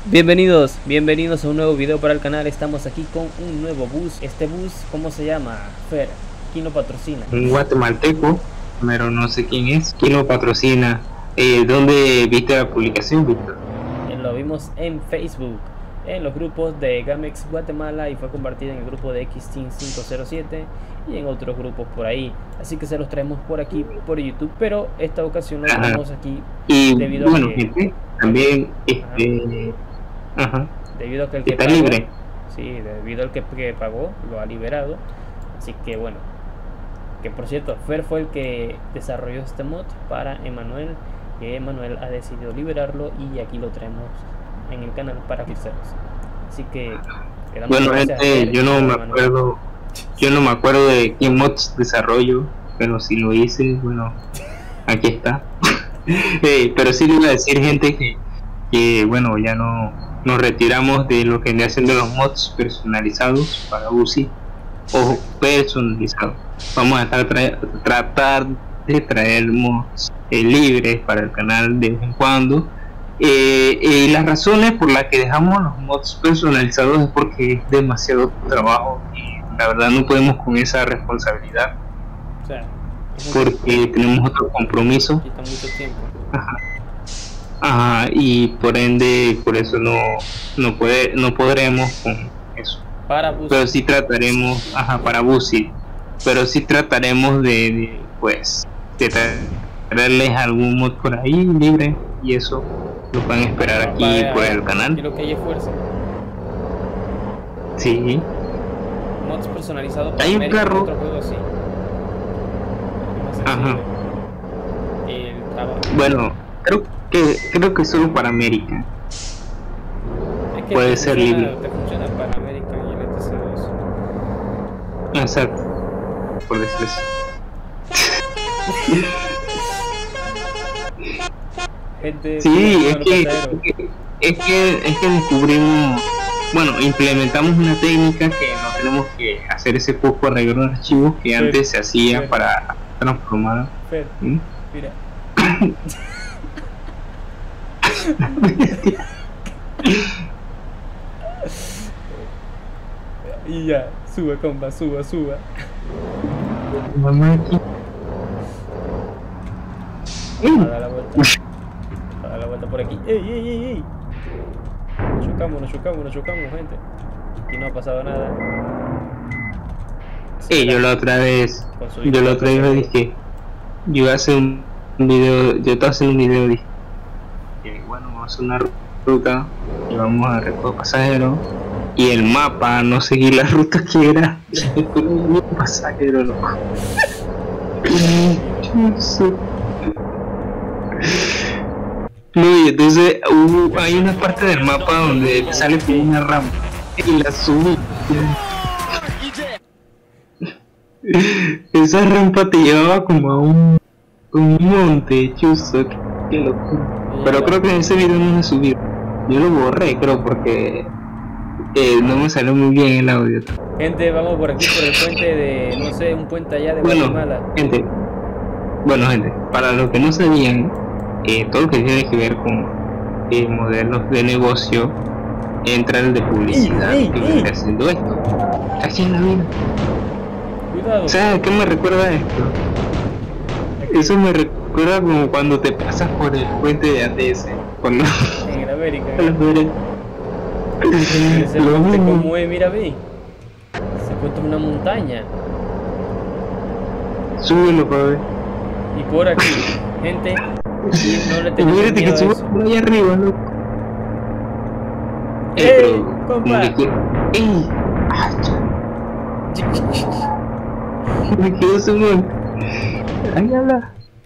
Bienvenidos a un nuevo video para el canal. Estamos aquí con un nuevo bus. Este bus, ¿cómo se llama? Fer, ¿quién lo patrocina? Un guatemalteco, pero no sé quién es. ¿Quién lo patrocina? ¿Dónde viste la publicación, Víctor? Lo vimos en Facebook, en los grupos de Gamex Guatemala, y fue compartido en el grupo de Xteam 507 y en otros grupos por ahí. Así que se los traemos por aquí, por YouTube, pero esta ocasión lo traemos aquí y debido bueno, a que gente, también debido a que el que está pagó, libre. sí, debido al que pagó lo ha liberado. Así que bueno, que por cierto, Fer fue el que desarrolló este mod para Emanuel, que Emanuel ha decidido liberarlo y aquí lo traemos en el canal para que ustedes. Así que Bueno, gente, yo no me acuerdo de qué mods desarrollo, pero si lo hice, bueno, aquí está. Pero sí le iba a decir, gente, que bueno, ya nos retiramos de lo que vendría siendo los mods personalizados para UCI o personalizados. Vamos a tratar de traer mods libres para el canal de vez en cuando. Y las razones por las que dejamos los mods personalizados es porque es demasiado trabajo y la verdad no podemos con esa responsabilidad, o sea, porque tenemos otro compromiso. Quita mucho tiempo. Ajá, y por ende por eso no podremos con eso. Para bus. Pero sí trataremos, para Busi, pero sí trataremos de traerles algún mod por ahí libre, y eso lo pueden esperar aquí por el canal. Quiero que haya fuerza. Sí. Mods personalizados para Hay un carro. otro juego así. Ajá. El trabajo. Bueno, creo que solo para América. Es que puede ser libre. Te funciona para América y el ETC2. Exacto. Por decirlo así. Gente, Sí, es que descubrimos, bueno, implementamos una técnica que no tenemos que hacer ese poco arreglo de archivos que antes se hacía para transformar. Fer, ¿Sí? mira. Y ya, suba, compa, suba. Mamá aquí. A dar la vuelta por aquí. ¡Ey! Nos chocamos, gente. Aquí no ha pasado nada. Yo la otra vez dije, yo iba a hacer un video, dije, bueno, vamos a hacer una ruta y vamos a recoger pasajeros, y el mapa no seguir la ruta que era, un pasajero, loco. No, y entonces hay una parte del mapa donde sale como una rampa y la subí. Esa rampa te llevaba como a un monte, chuzo, qué locura. Pero creo que en ese video no me subí. Yo lo borré, creo, porque no me salió muy bien el audio. Gente, vamos por aquí, por el puente de, no sé, un puente allá de Guatemala. Bueno, gente, para los que no sabían, todo lo que tiene que ver con modelos de negocio entra el de publicidad, que viene haciendo esto. Casi en la vida. Cuidado. O sea, ¿qué me recuerda esto? Eso me recuerda como cuando te pasas por el puente de ATS. Cuando... En América. Ese puente como es, mira, ve. Se encuentra una montaña. Súbelo para ver. Y por aquí, gente, no le tengo miedo que a subo eso. por allá arriba, loco. ¡Ey, compa! Me quedo sumando. Ahí habla.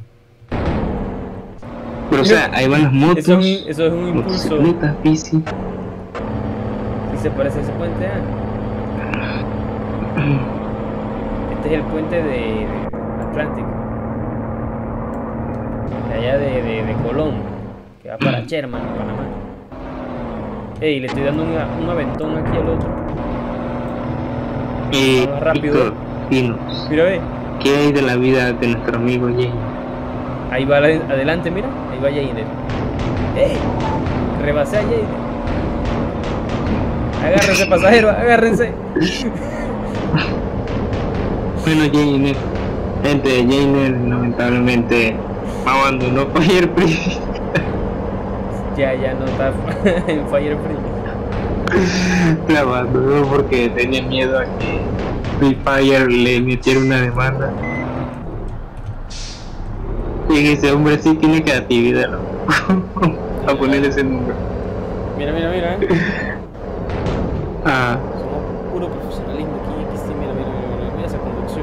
Pero o sea, ahí van las motos. Eso es un impulso. Bici. ¿Y se parece a ese puente? Este es el puente de Atlántico. De allá de Colón, que va para Sherman, Panamá. Ey, le estoy dando un aventón aquí al otro. Más rápido. Víctor, dinos, mira, ve. ¿qué hay de la vida de nuestro amigo Jay? Ahí va adelante, mira. Ahí va Jader. ¡Ey! Rebasé a Jader. Agárrense, pasajero, agárrense. Bueno, Jainer, gente de Jainer lamentablemente abandonó Fire Free. Ya no está en Fire Free. La abandonó porque tenía miedo a que Free Fire le metiera una demanda. Y ese hombre sí tiene creatividad, ¿no? A poner ese número. Mira. Ah, Somos puro profesionalismo aquí sí, mira esa conducción.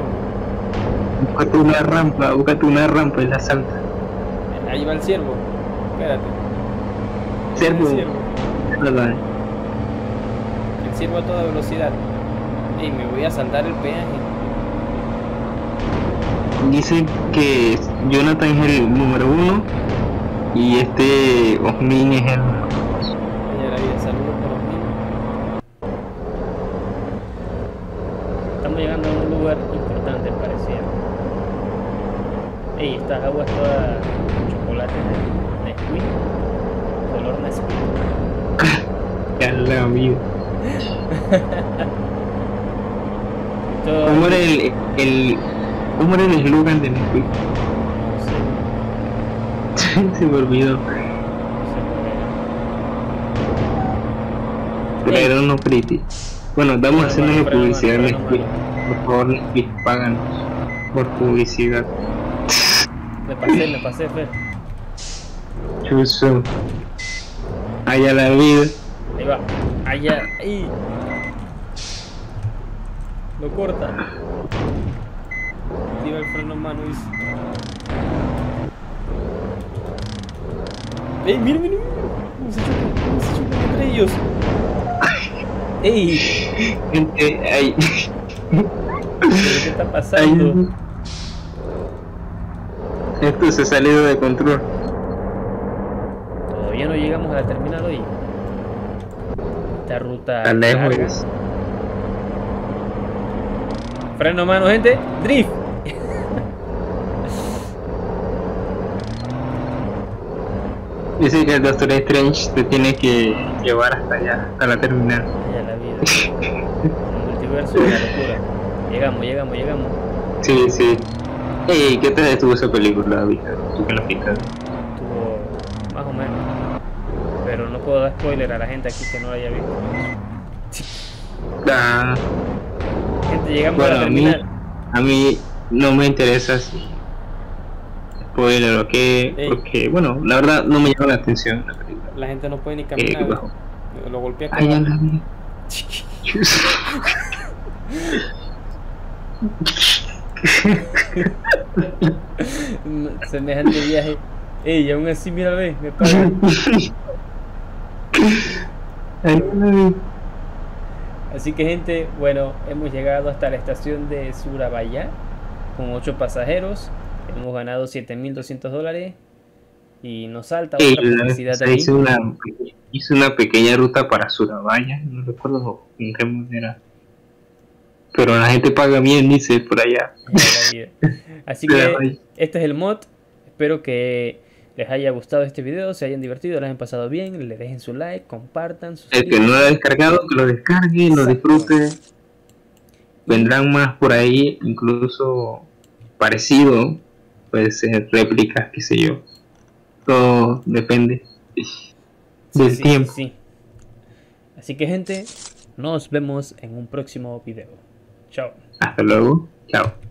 Búscate una rampa y la salta. Ahí va el ciervo. Espérate. Ciervo. ¿Verdad? El ciervo a toda velocidad. Y me voy a saltar el peaje. Dice que Jonathan es el número 1 y este Osmin es el número 2. Saludos por Osmin. Estamos llegando a un lugar importante, parecía. Ey, estas aguas todas chocolate de Nesquik, color Nesquik. Ya la vida. Todo... ¿Cómo era ¿Cómo era el eslogan de Nesquik? No sé. Se me olvidó. Pero no pretty. Bueno, estamos haciendo publicidad en Nesquik. Por favor, Nesquik, páganos por publicidad. Me pasé, Fer. Chuso. Allá la vida. Ahí va. Allá. Ahí. Lo corta. Activa el freno mano, dice. ¡Ey, mira! ¿Cómo se chocan entre ellos? ¡Ey! Gente, ahí. ¿Qué está pasando? Esto se ha salido de control. Todavía no llegamos a la terminal hoy. Esta ruta... Tan lejos. Freno mano, gente. Drift. Dice que el Doctor Strange te tiene que llevar hasta allá, hasta la terminal. Ya la vida. El multiverso de la locura. Llegamos. Sí. Ey, ¿qué tal estuvo esa película, Víctor? ¿Tú que la viste? Estuvo más o menos. Pero no puedo dar spoiler a la gente aquí que no la haya visto. Ah, Gente, llegamos bueno, a la terminal. a mí no me interesa si spoiler o qué, porque bueno, la verdad no me llama la atención la película. La gente no puede ni caminar. Lo golpea con Ay, ya la vi. Semejante viaje. Ey, aún así, mira, ve, me paga. Así que, gente, bueno, hemos llegado hasta la estación de Surabaya con 8 pasajeros. Hemos ganado $7,200 y nos salta otra publicidad aquí. Hice una pequeña ruta para Surabaya, no recuerdo en qué manera. Pero la gente paga bien, dice, por allá. Así que este es el mod. Espero que les haya gustado este video, se hayan divertido, les hayan pasado bien. Le dejen su like, compartan. El que no lo ha descargado, que lo descargue, lo disfrute. Vendrán más por ahí, incluso parecido. Puede ser réplicas, qué sé yo. Todo depende del tiempo. Sí. Así que, gente, nos vemos en un próximo video. Chao. Hasta luego. Chao.